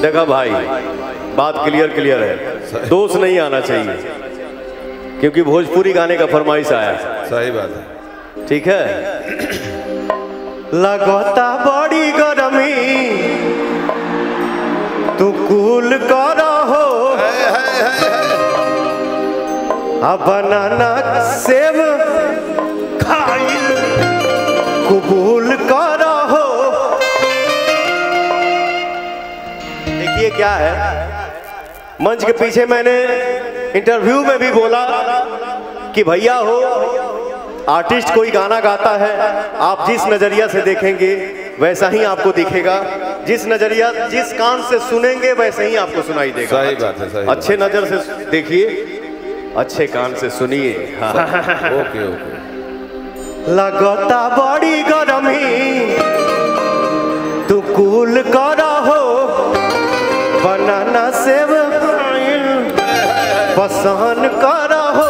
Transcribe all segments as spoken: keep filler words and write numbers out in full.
देखा भाई, बात क्लियर क्लियर है, दोष नहीं आना चाहिए क्योंकि भोजपुरी गाने का फरमाइश आया। सही बात है, ठीक है। लगता बड़ी गरमी तू कूल कर हो, अब बनाना सेब खाइल कबूल कर हो। देखिए क्या है, मंच के पीछे मैंने इंटरव्यू में भी बोला कि भैया हो, आर्टिस्ट कोई गाना गाता है, आप जिस नजरिया से देखेंगे वैसा ही आपको दिखेगा, जिस नजरिया जिस कान से सुनेंगे वैसे ही आपको सुनाई देगा। सही बात है, सही अच्छे नजर से देखिए, अच्छे कान से सुनिए। ओके ओके। लगता बड़ी गरमी तू कूल कर हो, बनाना सेब पसंद कर हो।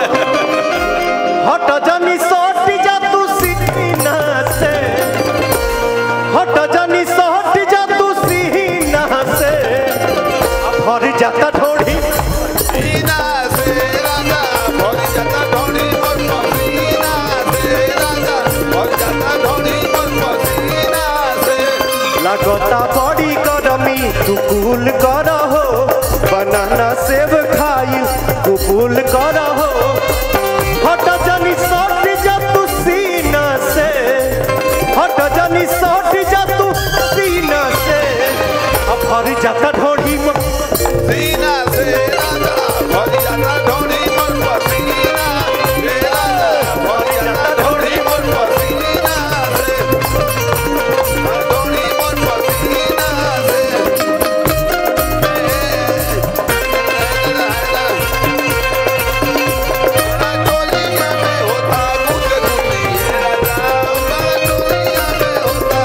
हट जनी सट जा तू सीना से, हट जनी सट जा तू सीना से, भर जाता ढोड़ी सीना से राजा, भर जाता ढोड़ी और पसीना से राजा, भर जाता ढोड़ी और पसीना से। लगता बड़ी गरमी तू कूल कर हो, बनाना सेब खाई कबूल कर हो। हट जनी सट जा तू सीना से, हट जनी सट जा तू सीना से, अब भर जाता ढोड़ी सीना से राजा, भर जाता ढोड़ी और पसीना से राजा, भर जाता ढोड़ी और पसीना से, ढोड़ी और पसीना से। टोलिया में होता गुद गुदी राजा, टोलिया में होता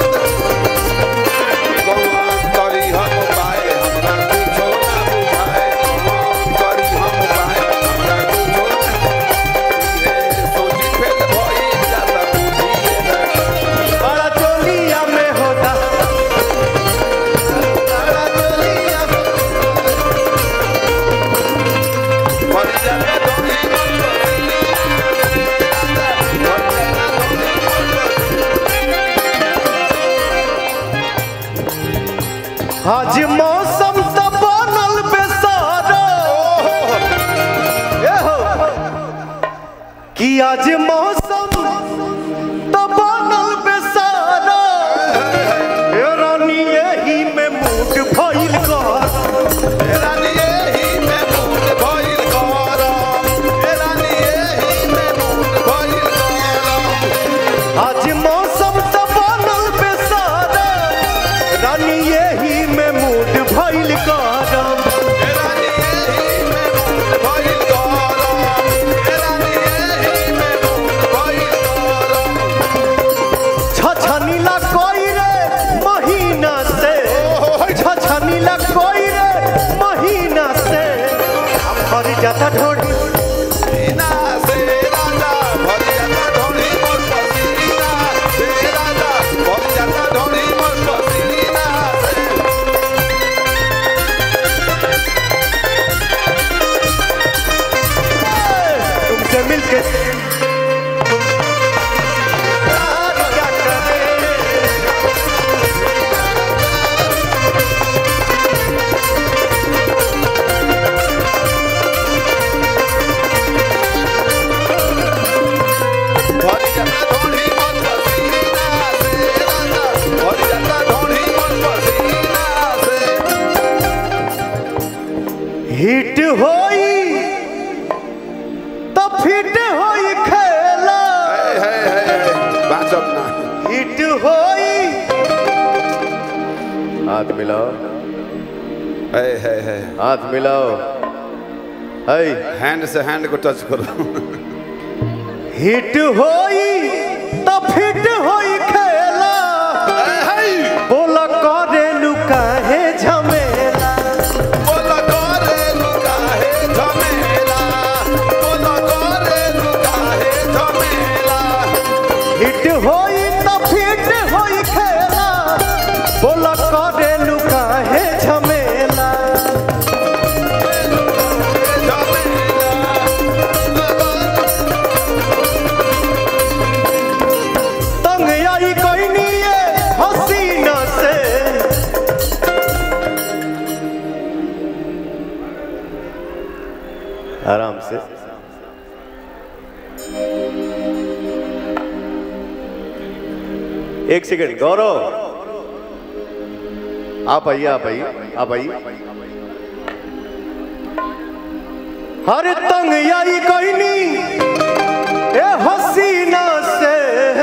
करी हम पाए हमरा कुछो ना बुझाए, करी हम पाए हमरा कुछो ना सोची फेल भई जाता बुझिए ना। बड़ा चोलिया में होता, बड़ा टोलिया में भरी जाता ढोली मन आज मौसम तो बनल बेसारा, ए हो कि आज मौसम तो बनल बेसारा, ए रानी यही में मूड भइल कर, रानी एही में मूड भइल गरम, रानी एही में मूड भइल गरम। आज मौसम तो बनल बेसारा, रानी यही में मूड भइल गरम। रानी एही में मूड भइल गरम, रानी एही में मूड भइल गरम। छछनीला कोई रे महीना से, छछनीला कोई रे महीना से, अब भर जाता ढोड़ी सीना से राजा, भर जाता ढोली मोर पसीना से राजा, भर जाता ढोली मोर पसीना से। तुमसे मिलके प्यार क्या करे। भर जाता ढोली मोर पसीना से राजा, भर जाता ढोली मोर पसीना से। हिट होई तो फिट होई खेला, है है है बाचब ना। हिट होई। हाथ मिलाओ, है है है हाथ मिलाओ, है हैंड से हैंड को टच करो। हिट होई तो फिट होई खेला, बोला करे लुकाहे झमेला, बोला करे लुकाहे झमेला, बोला करे लुकाहे झमेला। हिट होई तो फिट होई खेला, बोला करे लुकाहे झमेला। एक सेकंड गौरव, आप आइए आप आइए आप आइए। हर तंग यारी कोई नहीं ए हसीना से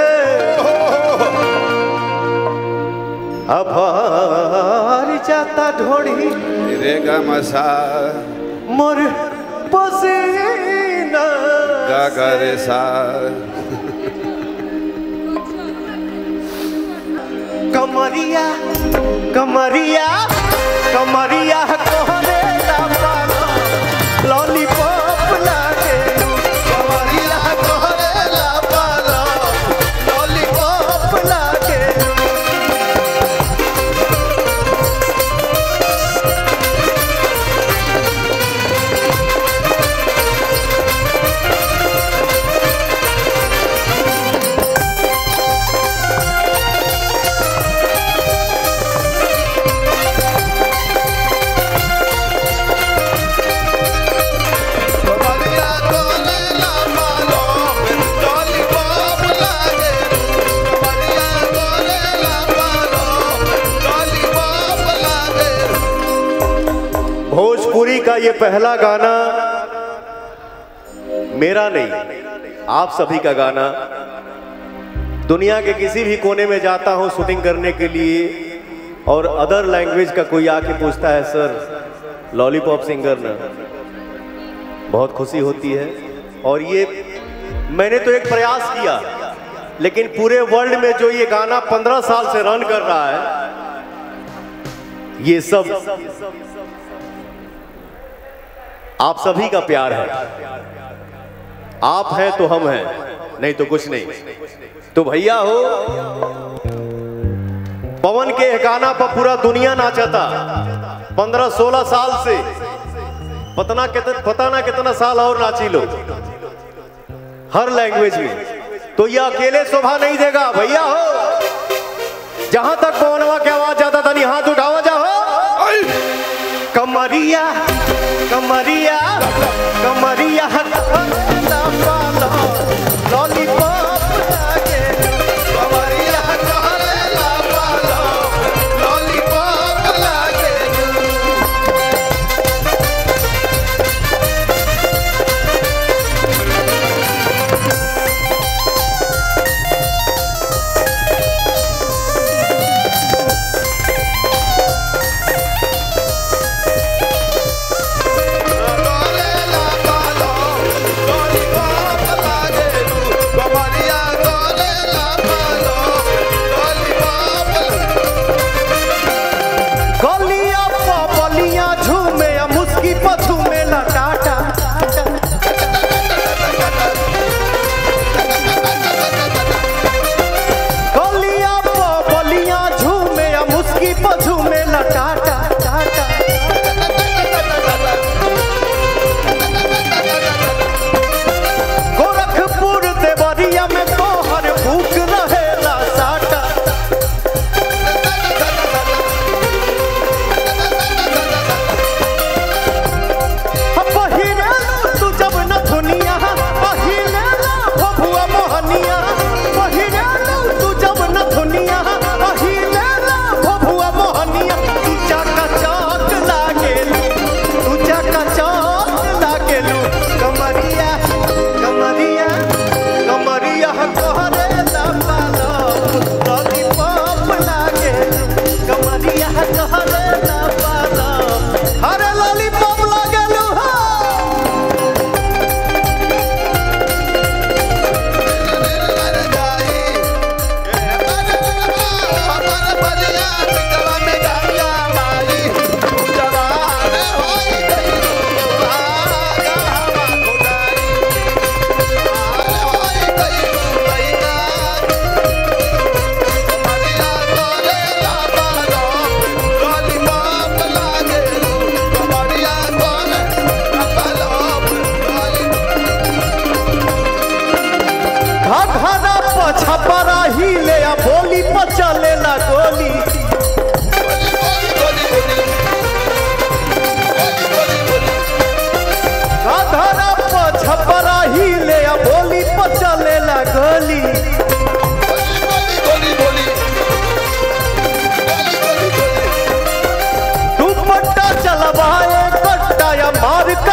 अब हार जाता ढोड़ी रेगा मसा मोर पसीना गा गा रे सा कमरिया कमरिया कमरिया कोहरे ला पालो लॉलीपॉप लागे कमरिया कोहरे ला पालो लॉलीपॉप लागे भोजपुरी का ये पहला गाना मेरा नहीं, आप सभी का गाना। दुनिया के किसी भी कोने में जाता हूं शूटिंग करने के लिए और अदर लैंग्वेज का कोई आके पूछता है सर लॉलीपॉप सिंगर ना, बहुत खुशी होती है। और ये मैंने तो एक प्रयास किया, लेकिन पूरे वर्ल्ड में जो ये गाना पंद्रह साल से रन कर रहा है, ये सब आप सभी का प्यार है। आप हैं तो हम हैं, नहीं तो कुछ नहीं। तो भैया हो, पवन के गाना पर पूरा दुनिया नाचता पंद्रह सोलह साल से, पता कितना पता ना कितना साल और नाची लो हर लैंग्वेज में। तो ये अकेले शोभा नहीं देगा भैया हो। जहां तक पवनवा की आवाज जाता था, नहीं हाथ उठावा जाओ। कमरिया कमरिया कमरिया लॉलीपॉप लागे कमरिया लॉलीपॉप लागे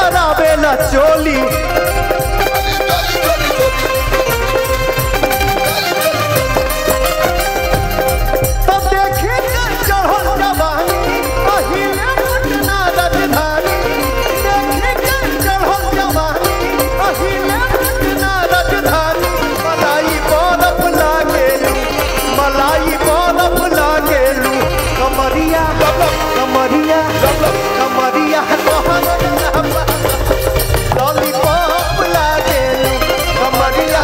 करावेला चोली तब देखे चढ़ल जवानी अहिले पटना राजधानी देखे चढ़ल जवानी अहिले पटना राजधानी मलाई बरफ लागेलू मलाई बरफ लागेलू कमरिया कमरिया कमरिया लॉलीपॉप लागेलू कमरिया।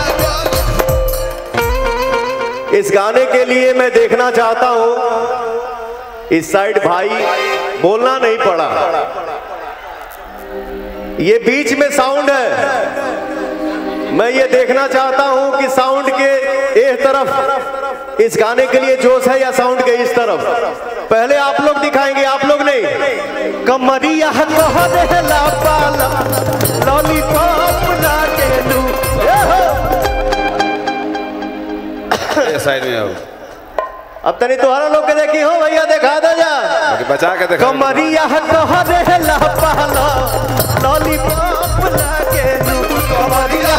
इस गाने के लिए मैं देखना चाहता हूं इस साइड भाई बोलना नहीं पड़ा, ये बीच में साउंड है, मैं ये देखना चाहता हूं कि साउंड के एक तरफ इस गाने के लिए जोश है या साउंड के इस तरफ। पहले आप लोग दिखाएंगे, आप लोग नहीं। कमरिया लॉलीपॉप लागेलू साइड में आओ। अब तनी तुम्हारा लोग के देखी हो भैया, दिखा दो जा बचा के देखा। कमरिया लॉलीपॉप लागेलू कमरिया।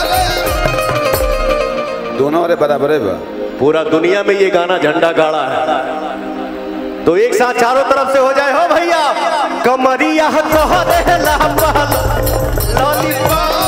दोनों वाले बराबर है बा। पूरा दुनिया में ये गाना झंडा गाड़ा है, तो एक साथ चारों तरफ से हो जाए हो भैया। कमरिया लॉलीपॉप